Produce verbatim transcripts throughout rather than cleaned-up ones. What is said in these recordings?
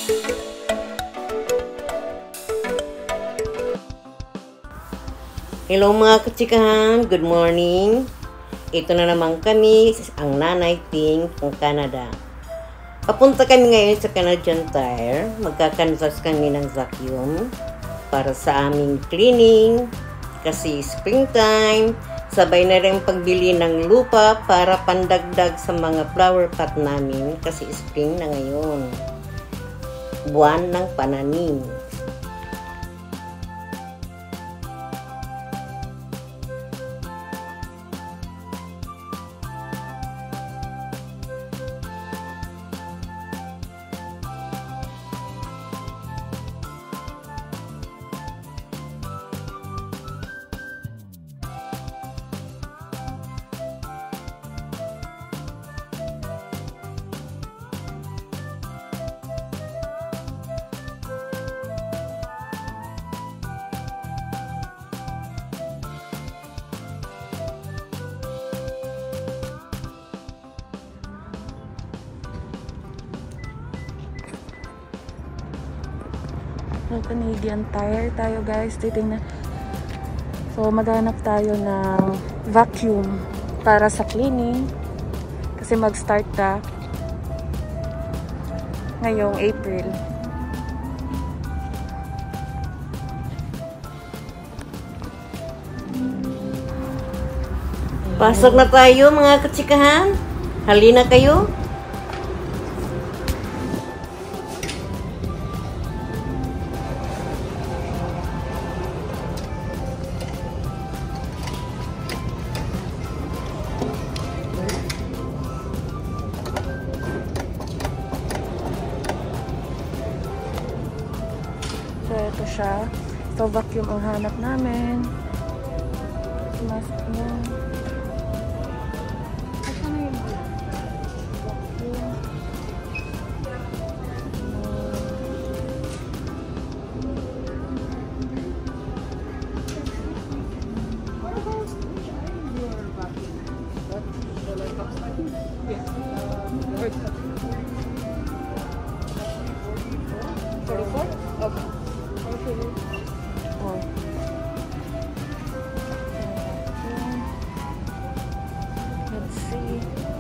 Hello mga katsikahan, good morning. Ito na naman kami, ang Nanay Ting ng Canada. Papunta kami ngayon sa Canadian Tire. Magkakansas kami ng vacuum para sa aming cleaning. Kasi springtime, sabay na rin pagbili ng lupa para pandagdag sa mga flower pot namin. Kasi spring na ngayon, buwan ng pananim. Canadian Tire tayo guys, titingnan. So maghanap tayo ng vacuum para sa cleaning kasi mag-start na ngayong April. Pasok na tayo mga katsikahan. Halina kayo. So, ito siya. Ito, vacuum ang hanap namin. Mask niya. Ito na yung vacuum. forty-four? Okay. Oh. Let's see.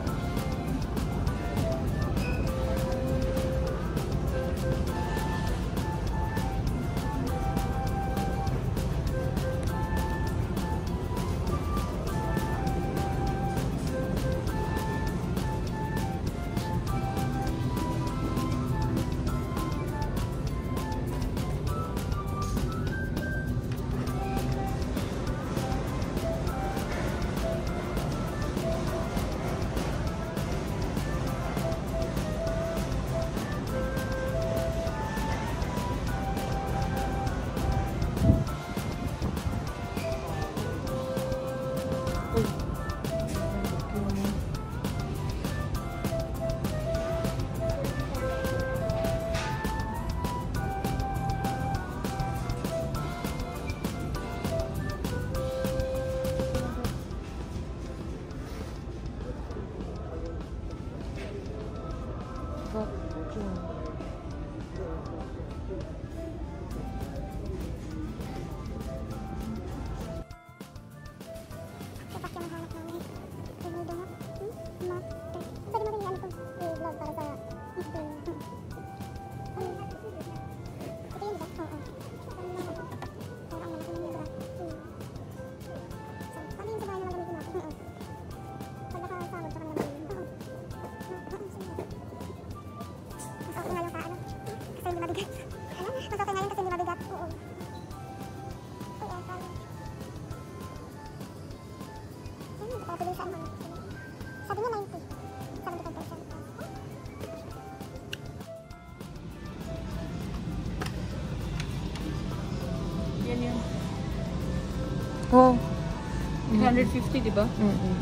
Oh. eight hundred fifty, di ba? Mm-hmm.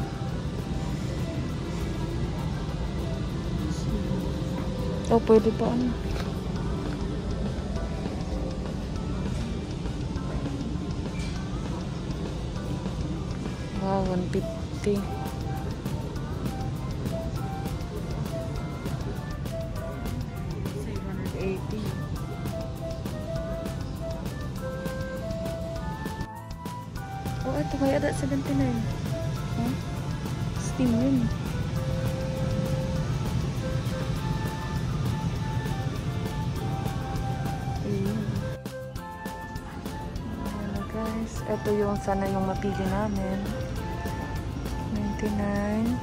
Oh, pwede pa ano. Wow, one fifty. seven hundred eighty. ito may ada seventy-nine. Huh? Steam yun. Ayun. Ayan guys. Ito yung sana yung mapili namin. ninety-nine.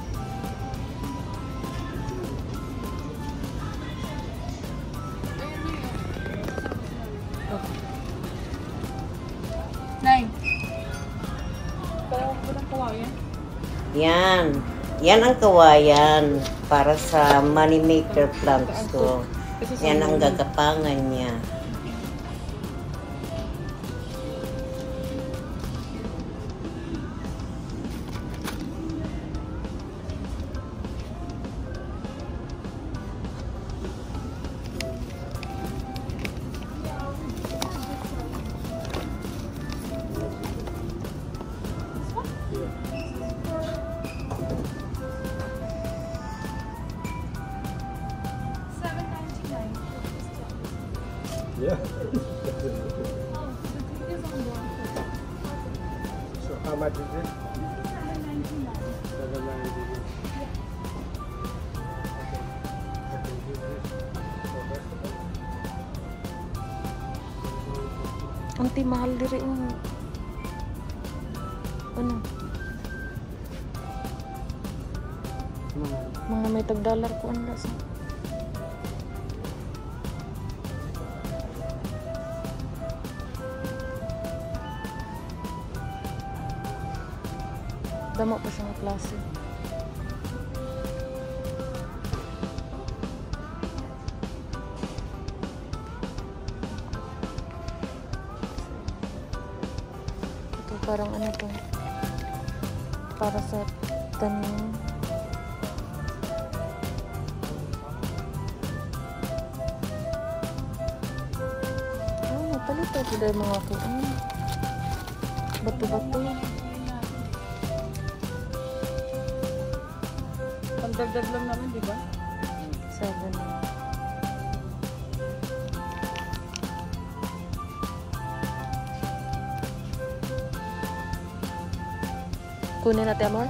Nine. Kaya ko lang kawayan. Yan. Yan ang kawayan para sa money maker plants ko. Yan ang gagapangan niya. Yeah. So how much is it? seven ninety-nine. seven ninety-nine. Okay. I can give this for vegetable. Ang timahal diri yung ano? Mga may tag-dollar ko ang lasa. Damo pa siya ng klase. Ito parang ano to? Para sa tanim. Oh, napalito ko dahil mga kuan. Bato-bato. Pagdagdag lang naman, di ba? Seven. Kunin natin, amor?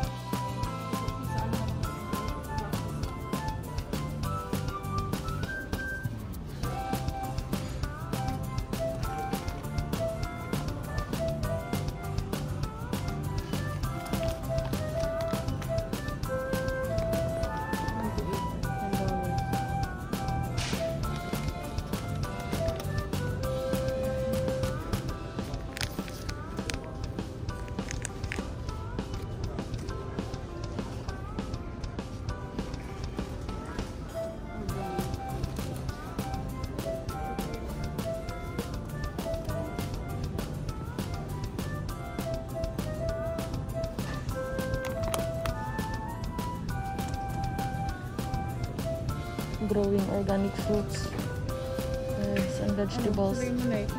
Growing organic fruits, herbs, and vegetables. Ano? Mo na ito.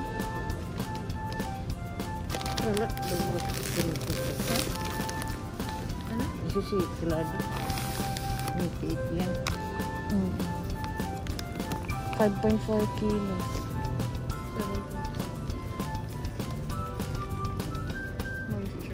Wala. Ano? Isusi, kilado. Nitiit yan. Mm. five point four kilos. Moisture.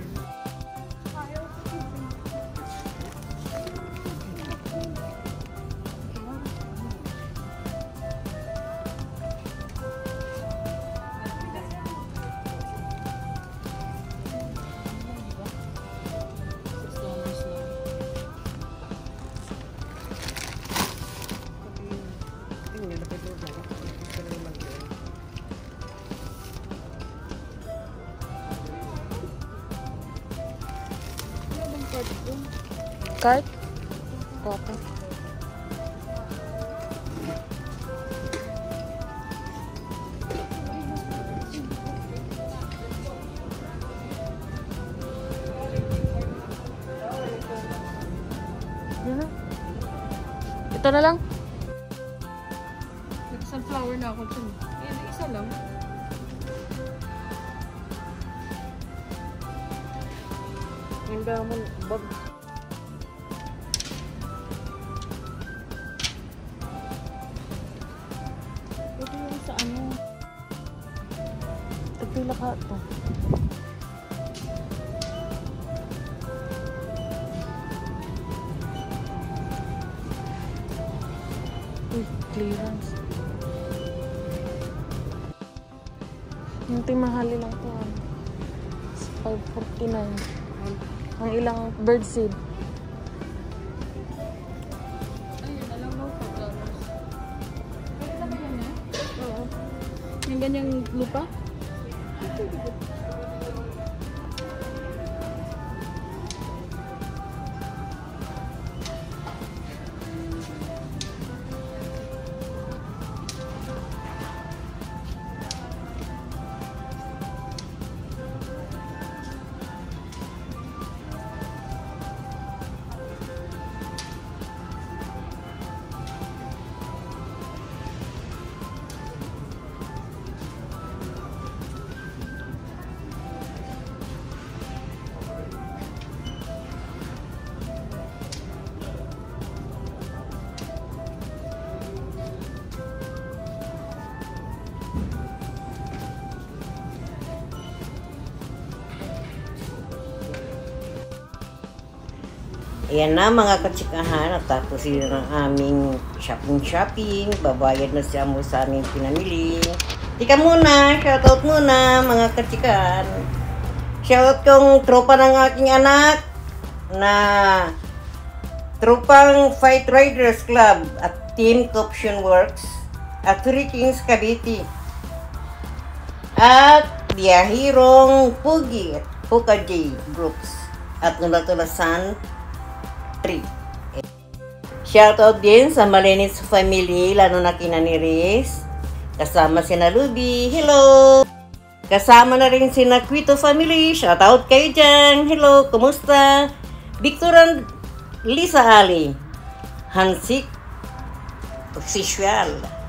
Cart? Kope. Yan na. Ito na lang. Nag-sunflower na ako dyan. Ayan, isa lang. Hindi naman, bag. Ito yung sa ano. Tagpila ka ito. clearance. Yung timahali lang to. Ano? five forty-nine. Ang ilang birdseed. Ayun, alam mo, flowers. Pwede na ba ganyan? Oo. Yung ganyang lupa? Ayan na mga katsikahan, at tapos yun ang aming shopping-shopping. Babayad na siya mo sa aming pinamili. Tika muna, shoutout muna mga katsikahan. Shoutout kong tropa ng aking anak na tropang Fight Riders Club at Team Coption Works at Three Kings Cavite. At Biyahirong Pugi at Puka J Groups at Nulatulasan Shoutout din sa Malinis family, lalo na kina ni Riz. Kasama si na Luby, hello! Kasama na rin si na Quito family, shoutout kayo dyan, hello, kumusta? Victoran Lisa Ali, Hansik Official.